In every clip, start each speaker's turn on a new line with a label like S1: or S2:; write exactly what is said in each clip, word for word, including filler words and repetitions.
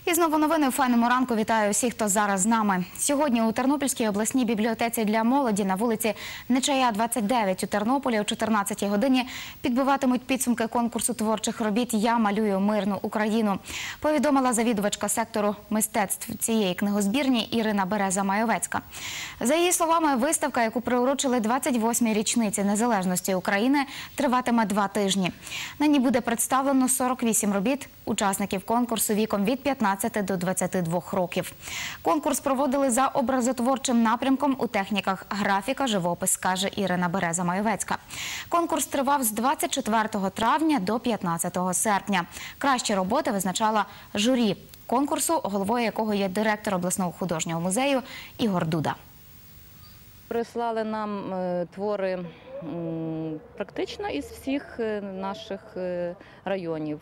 S1: І знову новини у файному ранку. Вітаю всіх, хто зараз з нами. Сьогодні у Тернопільській обласній бібліотеці для молоді на вулиці Нечая, двадцять дев'ять у Тернополі о чотирнадцятій годині підбиватимуть підсумки конкурсу творчих робіт «Я малюю мирну Україну», повідомила завідувачка сектору мистецтв цієї книгозбірні Ірина Береза-Майовецька. За її словами, виставка, яку приурочили двадцять восьмій річниці незалежності України, триватиме два тижні. На ній буде представлено сорок вісім робіт учасників конкурсу віком від п'ятнадцяти до двадцяти двох років. Конкурс проводили за образотворчим напрямком у техніках графіка, живопис, каже Ірина Береза-Майовецька. Конкурс тривав з двадцять четвертого травня до п'ятнадцятого серпня. Кращі роботи визначала журі конкурсу, головою якого є директор обласного художнього музею Ігор Дуда.
S2: Прислали нам твори практично із всіх наших районів.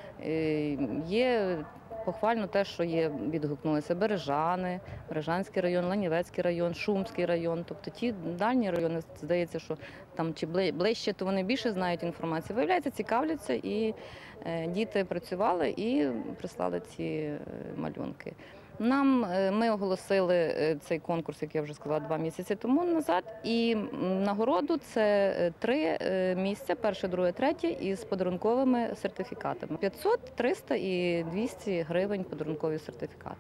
S2: Є похвально те, що є, відгукнулися Бережани, Бережанський район, Ланівецький район, Шумський район. Тобто ті дальні райони, здається, що там чи ближче, то вони більше знають інформацію. Виявляється, цікавляться, і діти працювали і прислали ці малюнки. Нам, ми оголосили цей конкурс, як я вже сказала, два місяці тому назад, і нагороду це три місця, перше, друге, третє, із подарунковими сертифікатами. п'ятсот, триста і двісті гривень подарункові сертифікати.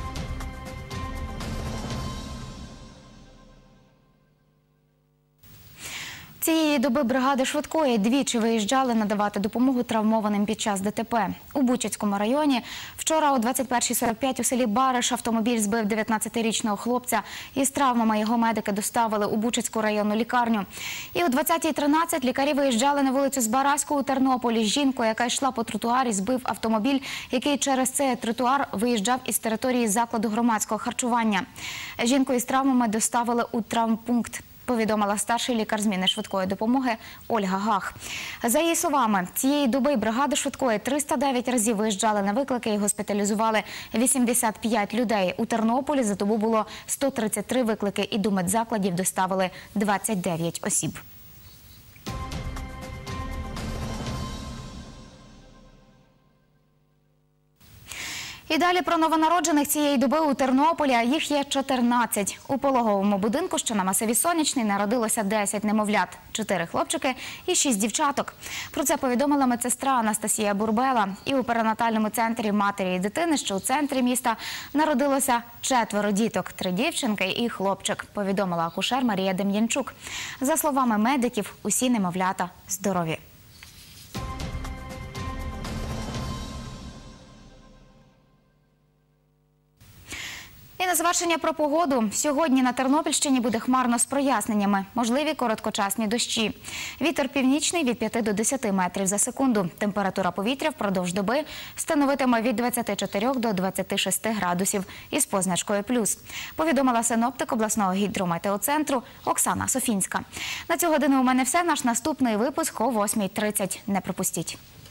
S1: Цієї доби бригади швидкої двічі виїжджали надавати допомогу травмованим під час ДТП. У Бучацькому районі вчора о двадцять першій сорок п'ять у селі Бариш автомобіль збив дев'ятнадцятирічного хлопця. Із травмами його медики доставили у Бучацьку районну лікарню. І о двадцятій тринадцять лікарі виїжджали на вулицю Збаразьку у Тернополі. Жінку, яка йшла по тротуарі, збив автомобіль, який через цей тротуар виїжджав із території закладу громадського харчування. Жінку із травмами доставили у травмпункт, повідомила старший лікар зміни швидкої допомоги Ольга Гах. За її словами, цієї доби бригади швидкої триста дев'ять разів виїжджали на виклики і госпіталізували вісімдесят п'ять людей. У Тернополі за добу було сто тридцять три виклики і до медзакладів доставили двадцять дев'ять осіб. І далі про новонароджених цієї доби у Тернополі, а їх є чотирнадцять. У пологовому будинку, що на масиві Сонячний, народилося десять немовлят, чотири хлопчики і шість дівчаток. Про це повідомила медсестра Анастасія Бурбела. І у перинатальному центрі матері і дитини, що у центрі міста, народилося четверо діток, три дівчинки і хлопчик, повідомила акушер Марія Дем'янчук. За словами медиків, усі немовлята здорові. І на завершення про погоду. Сьогодні на Тернопільщині буде хмарно з проясненнями. Можливі короткочасні дощі. Вітер північний від п'яти до десяти метрів за секунду. Температура повітря впродовж доби становитиме від двадцяти чотирьох до двадцяти шести градусів із позначкою плюс. Повідомила синоптик обласного гідрометеоцентру Оксана Софінська. На цю годину у мене все. Наш наступний випуск о восьмій тридцять. Не пропустіть.